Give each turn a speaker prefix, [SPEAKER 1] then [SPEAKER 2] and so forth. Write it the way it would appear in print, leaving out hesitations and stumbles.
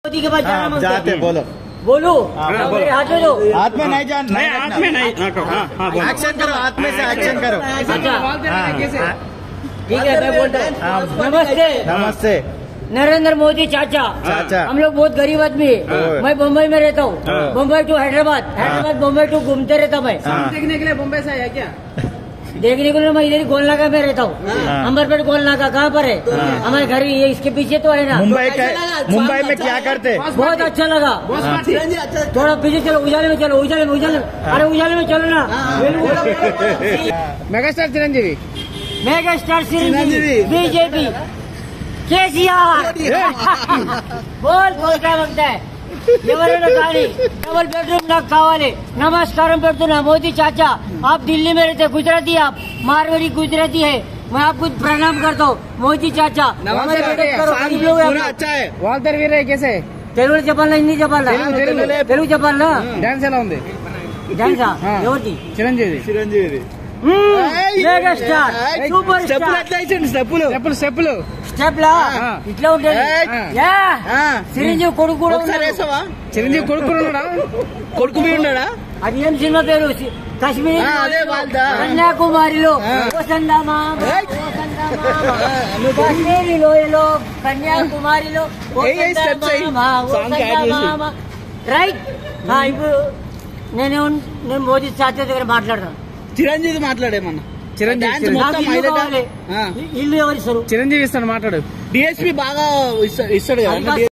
[SPEAKER 1] मोदी के पास जाना मांगते
[SPEAKER 2] जाते बोलो
[SPEAKER 1] बोलो मेरे हाथ में दो।
[SPEAKER 2] हाथ में नहीं जान नहीं
[SPEAKER 3] हाथ में नहीं
[SPEAKER 2] एक्शन करो हाथ में से एक्शन करो।
[SPEAKER 1] ठीक है मैं बोलता हूँ। नमस्ते
[SPEAKER 2] नमस्ते
[SPEAKER 1] नरेंद्र मोदी चाचा। हम लोग बहुत गरीब आदमी है। मैं मुंबई में रहता हूँ। मुंबई टू हैदराबाद मुंबई टू घूमते रहता मैं।
[SPEAKER 4] देखने के लिए मुंबई से आया क्या?
[SPEAKER 1] देखने के लिए मैं इधर गोल नाका में रहता हूँ। अंबरपेट गोल नाका कहाँ पर है? हमारे घर ये इसके पीछे तो है ना।
[SPEAKER 2] मुंबई में क्या करते?
[SPEAKER 1] बहुत अच्छा लगा। थोड़ा पीछे चलो उजाले में चलो उजाले में अरे उजाले में चलो ना।
[SPEAKER 4] Megastar Chiranjeevi
[SPEAKER 1] megastar Chiranjeevi BJP KCR बोल क्या मांगता है? ఎవరైనా కానీ डबल बेडरूम నాకు కావాలి। नमस्कारम పెడుతున్నా मोदी चाचा आप दिल्ली में रहते गुजराती आप मारवाड़ी गुजराती है मैं आपको प्रणाम करता हूँ मोदी चाचा।
[SPEAKER 4] अच्छा है వాల్టర్ వీరయ్య कैसे
[SPEAKER 1] తెలుగు చెప్పాలా హిందీ చెప్పాలా? తెలుగు చెప్పాలా?
[SPEAKER 4] డాన్స్ ఎలా ఉంది?
[SPEAKER 1] డాన్సా ఎవరిది?
[SPEAKER 4] చిరంజీవి
[SPEAKER 1] మెగాస్టార్ సూపర్ స్టార్
[SPEAKER 4] స్టెప్పులు
[SPEAKER 1] స్టెప్లా ఇట్లా ఉంటుంది। చిరంజీవి కొడుకు కూడా
[SPEAKER 4] చిరంజీవి కొడుకు ఉన్నాడా?
[SPEAKER 1] అది ఏం సినిమా పేరు? కాశ్మీర్ కన్యాకుమారిలో కాశ్మీరి లోయలో కన్యాకుమారిలో రైట్। ఇప్పుడు నేను మోదీ చాచా దగ్గర మాట్లాడతాను।
[SPEAKER 4] చిరంజీవి మాట్లాడేమన్నా
[SPEAKER 1] ఇల్లు ఎవరిస్తారు?
[SPEAKER 4] చిరంజీవి ఇస్తాడు మాట్లాడు। డిఎస్పీ బాగా ఇస్తాడు కదా।